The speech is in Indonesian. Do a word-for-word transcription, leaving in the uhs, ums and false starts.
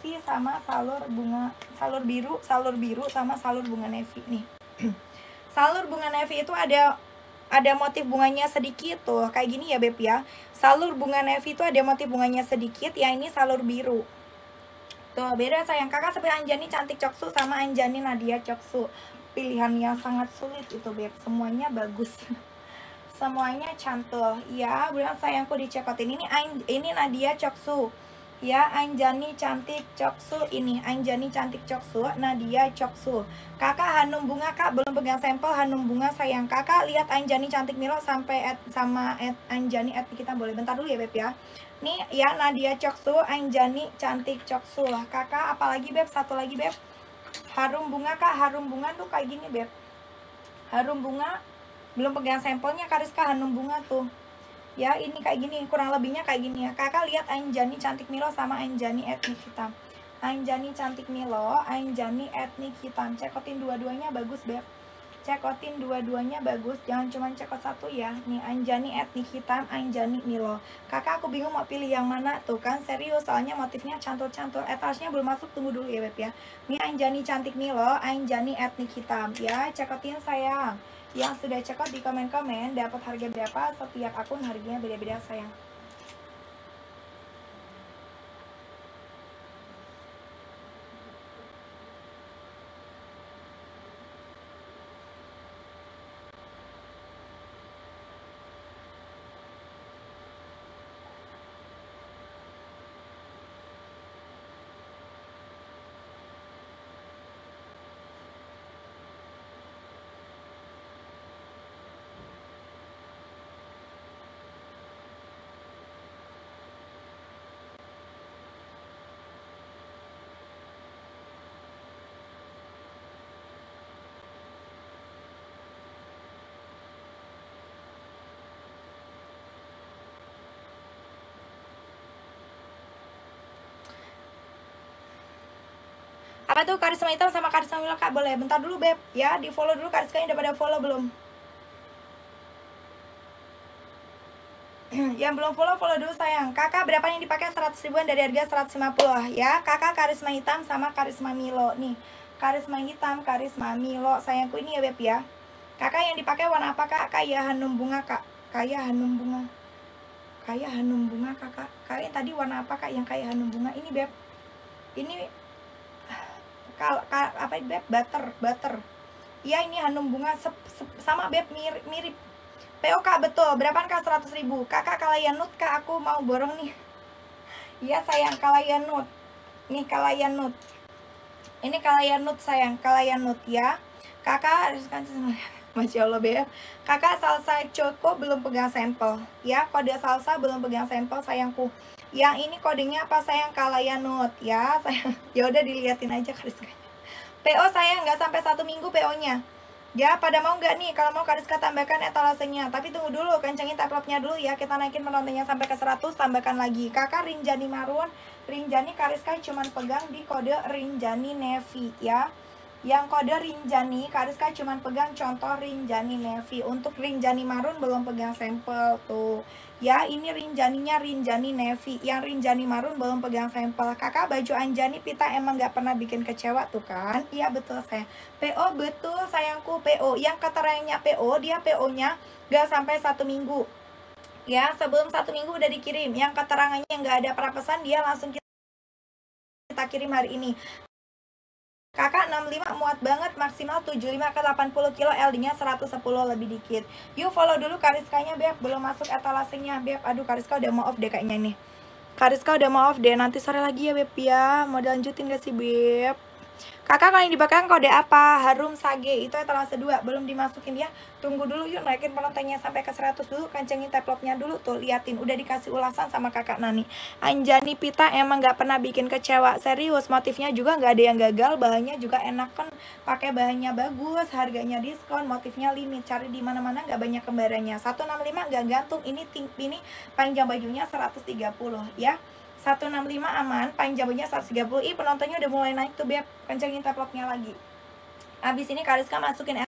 navy sama salur bunga salur biru, salur biru sama salur bunga navy nih. Salur bunga navy itu ada ada motif bunganya sedikit tuh, kayak gini ya Beb ya. Salur bunga navy itu ada motif bunganya sedikit, ya ini salur biru. Tuh, beda sayang. Kakak seperti Anjani Cantik Coksu sama Anjani Nadia Coksu. Pilihan yang sangat sulit itu Beb, semuanya bagus. Semuanya cantul. Ya, bilang sayangku dicekotin. Ini ini Nadia Coksu. Ya, Anjani Cantik Coksu ini. Anjani Cantik Coksu, Nadia Coksu. Kakak Hanum Bunga, Kak belum pegang sampel Hanum Bunga sayang. Kakak lihat Anjani Cantik Milo sampai at, sama at, Anjani at kita boleh. Bentar dulu ya Beb ya. Nih ya Nadia Coksu, Anjani Cantik Coksu. Kakak apalagi Beb? Satu lagi Beb. Harum Bunga Kak, Harum Bunga tuh kayak gini Beb. Harum Bunga belum pegang sampelnya Kariska Hanum Bunga tuh. Ya ini kayak gini, kurang lebihnya kayak gini ya. Kakak lihat Anjani Cantik Milo sama Anjani Etnik Hitam. Anjani Cantik Milo, Anjani Etnik Hitam. Cekotin dua-duanya bagus Beb. Cekotin dua-duanya bagus, jangan cuma cekot satu ya. Nih Anjani Etnik Hitam, Anjani Milo. Kakak aku bingung mau pilih yang mana tuh kan, serius soalnya motifnya cantul-cantul. Etasnya belum masuk, tunggu dulu ya Beb ya. Nih Anjani Cantik Milo, Anjani Etnik Hitam ya. Cekotin sayang. Yang sudah cekot di komen-komen dapat harga berapa, setiap akun harganya beda-beda sayang. Apa tuh Karisma Hitam sama Karisma Milo Kak? Boleh, bentar dulu Beb ya, di follow dulu Kariskanya udah pada follow belum? Yang belum follow, follow dulu sayang. Kakak berapa yang dipakai seratus ribuan dari harga seratus lima puluh ya. Kakak Karisma Hitam sama Karisma Milo nih. Karisma Hitam, Karisma Milo sayangku ini ya Beb ya. Kakak yang dipakai warna apa Kak? Kayak Hanum Bunga Kak. Kayak Hanum Bunga. Kayak Hanum Bunga Kakak. Kakak yang tadi warna apa Kak yang kayak Hanum Bunga? Ini Beb. Ini kal, kal apa Beb? Butter, butter. Iya ini Hanum Bunga sep, sep, sama Beb mirip mirip. P O Kak betul, berapaan Kak? seratus ribu. Kakak Kalayan Nut Kak, aku mau borong nih. Iya sayang, Kalayan Nut. Nih Kalayan Nut. Ini Kalayan Nut sayang, Kalayan Nut ya. Kakak harus kan Masya Allah Beb. Kakak Salsa Choco belum pegang sampel ya. Kode salsa belum pegang sampel sayangku. Yang ini kodenya apa sayang? Kalayan Nut ya sayang. Ya udah diliatin aja Kariskanya. P O sayang nggak sampai satu minggu P O-nya. Ya, pada mau nggak nih? Kalau mau Kariska tambahkan etalasenya. Tapi tunggu dulu, kencengin taplopnya dulu ya. Kita naikin penontonnya sampai ke seratus, tambahkan lagi. Kakak Rinjani Marun, Rinjani Kariska cuman pegang di kode Rinjani Navy ya. Yang kode Rinjani, Kariska cuman pegang contoh Rinjani Navy. Untuk Rinjani Marun belum pegang sampel tuh. Ya, ini Rinjaninya Rinjani Navy. Yang Rinjani Marun belum pegang sampel. Kakak baju Anjani Pita emang gak pernah bikin kecewa tuh kan? Iya betul sayang. P O betul sayangku P O. Yang keterangannya P O, dia P O-nya gak sampai satu minggu. Ya, sebelum satu minggu udah dikirim. Yang keterangannya gak ada prapesan, dia langsung kita, kita kirim hari ini. Kakak enam puluh lima muat banget, maksimal tujuh puluh lima ke delapan puluh kilo, L D-nya seratus sepuluh lebih dikit. Yuk follow dulu Kariskanya Beb, belum masuk etalasenya Beb. Aduh Kariska udah mau off deh kayaknya nih. Kariska udah mau off deh, nanti sore lagi ya Beb ya. Mau dilanjutin gak sih Beb? Kakak kalau yang dibakar kode apa? Harum Sage, itu etalase dua, belum dimasukin ya. Tunggu dulu yuk, naikin penontonnya sampai ke seratus dulu. Kencengin taplopnya dulu tuh, liatin. Udah dikasih ulasan sama kakak Nani. Anjani Pita emang gak pernah bikin kecewa. Serius, motifnya juga gak ada yang gagal. Bahannya juga enak kan, pakai bahannya bagus, harganya diskon, motifnya limit. Cari di mana-mana gak banyak kembarannya. seratus enam puluh lima gak gantung, ini ting ini panjang bajunya seratus tiga puluh ya. seratus enam puluh lima aman, panjang bajunya seratus tiga puluh. Ih penontonnya udah mulai naik tuh Beb. Kencengin taplopnya lagi. Abis ini Kariska masukin